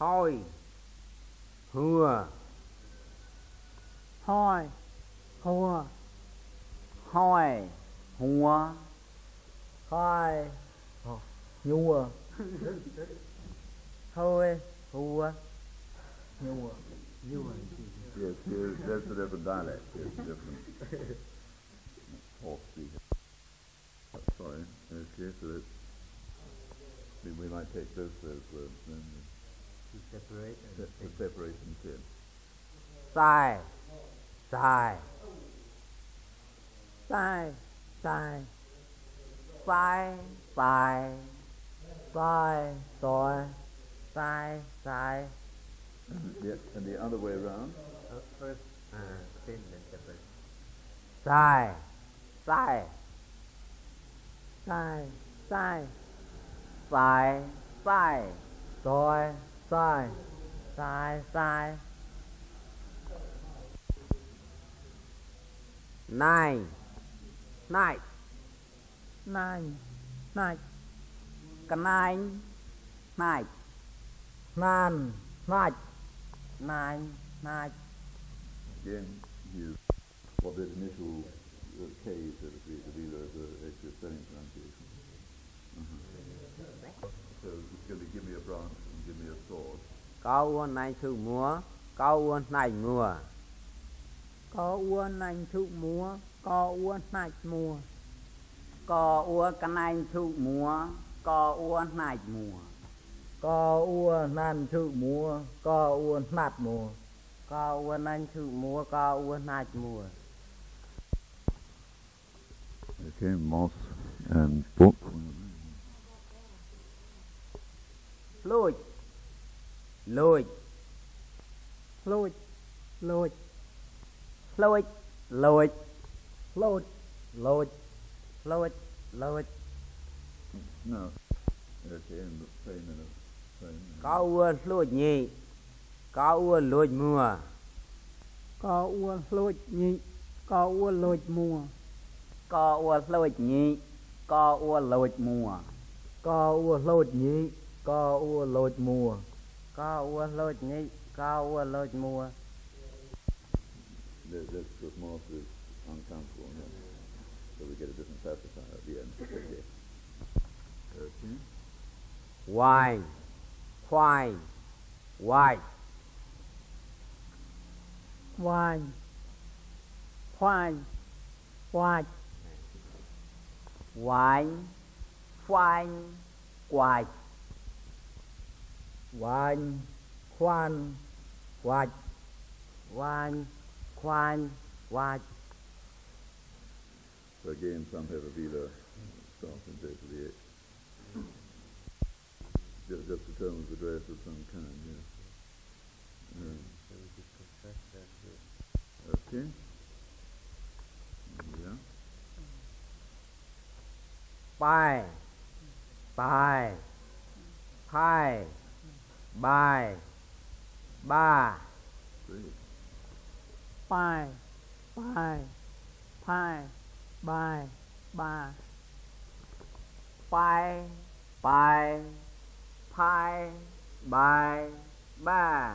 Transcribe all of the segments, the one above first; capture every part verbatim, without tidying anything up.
thôi hùa hoi hùa hoi hùa hoi nhua thôi hùa nhua nhua. Yes, yes, that's a different dialect. It's different. Horse speaker. Sorry. Okay, so that's, we, we might take this as the, then To separate the, the separation too. sai sai sai sai sai sai sai soi sai sai. Yeah, and the other way around. Uh, first uh, thin then separate. sai sai Sai sai sai sai soi sai sai sai. này này Nine nine cái này này nan nine này này Again, use what the initial uh, K, so to speak, to be the, the actual spelling pronunciation. Uh-huh. So it's going to give me a branch and give me a sword. câu này thử múa câu này múa có uốn anh thụ múa có uốn nạch mùa có ua cái này thử múa có ua này múa có uốn anh thụ múa có uốn nạch mùa có ua này thử múa có ua này múa. Okay, moss and book. lùi lùi lôi lôi lùi lùi lôi lùi lùi lùi No. Okay, and the same in a same. có ua lùi nhị có ua lùi mùa có uốn lôi nhị có uốn lôi mùa có ua lùi nhị có ua lùi mùa có uốn lôi nhị có uốn lôi mùa có ua lùi nhị có ua lùi mùa. That, that's because moss is uncountable, no? So we get a different pacifier at the end. Okay. Okay. Hoài khoai hoài Hoài khoai khoai hoài khoai hoài hoài khoan hoài hoài khoai hoài. So again, some have a vela start in place of the H. Just, just determines the dress of some kind, yes. Um, okay. Yeah. Bài bài hai bài ba Great. bài bài bài bài ba bài bài hai bài ba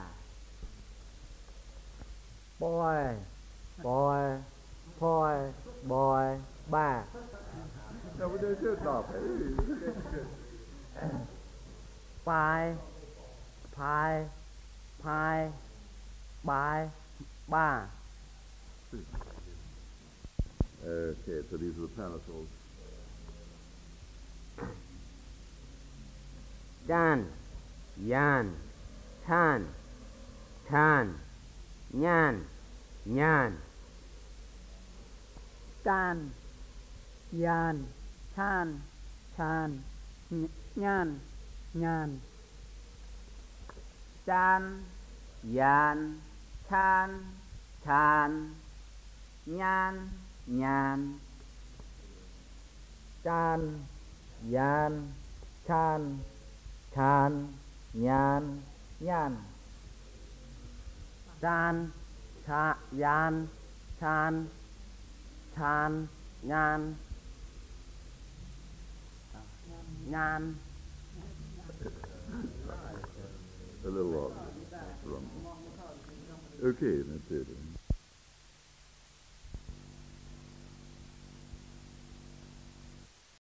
boy boy boy boy ba No, but they're good enough. bài bài bài bài ba. Okay, so these are the palatals. chan yan than than nhan nhan Tan yan than than nhan nhan chan yan than than nhan nhan Tan yan than than nhan nhan chan tha yan than than nhan nhan A little Okay, that's it.